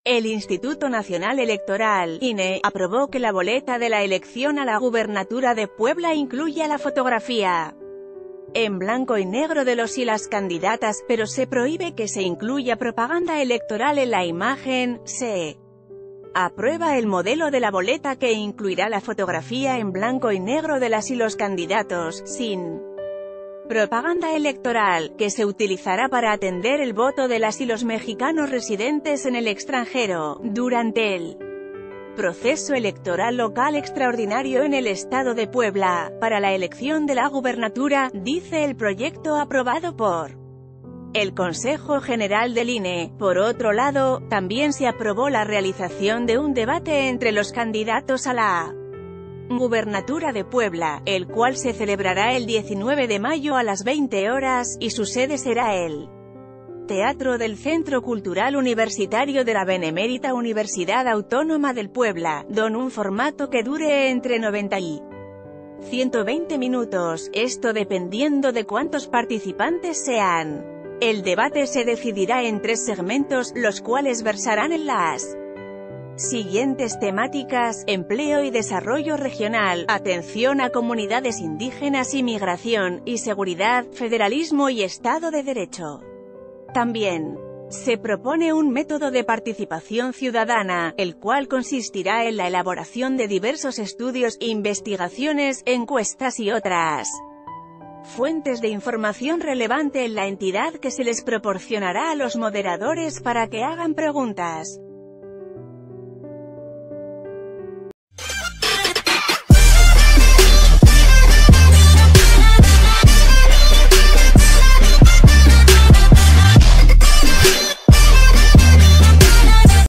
El Instituto Nacional Electoral, INE, aprobó que la boleta de la elección a la gubernatura de Puebla incluya la fotografía en blanco y negro de los y las candidatas, pero se prohíbe que se incluya propaganda electoral en la imagen. Se aprueba el modelo de la boleta que incluirá la fotografía en blanco y negro de las y los candidatos, sin propaganda electoral, que se utilizará para atender el voto de las y los mexicanos residentes en el extranjero, durante el proceso electoral local extraordinario en el estado de Puebla, para la elección de la gubernatura, dice el proyecto aprobado por el Consejo General del INE. Por otro lado, también se aprobó la realización de un debate entre los candidatos a la gubernatura de Puebla, el cual se celebrará el 19 de mayo a las 20 horas, y su sede será el Teatro del Centro Cultural Universitario de la Benemérita Universidad Autónoma del Puebla, con un formato que dure entre 90 y 120 minutos, esto dependiendo de cuántos participantes sean. El debate se decidirá en 3 segmentos, los cuales versarán en las siguientes temáticas: empleo y desarrollo regional, atención a comunidades indígenas y migración, y seguridad, federalismo y Estado de Derecho. También se propone un método de participación ciudadana, el cual consistirá en la elaboración de diversos estudios, investigaciones, encuestas y otras fuentes de información relevante en la entidad que se les proporcionará a los moderadores para que hagan preguntas.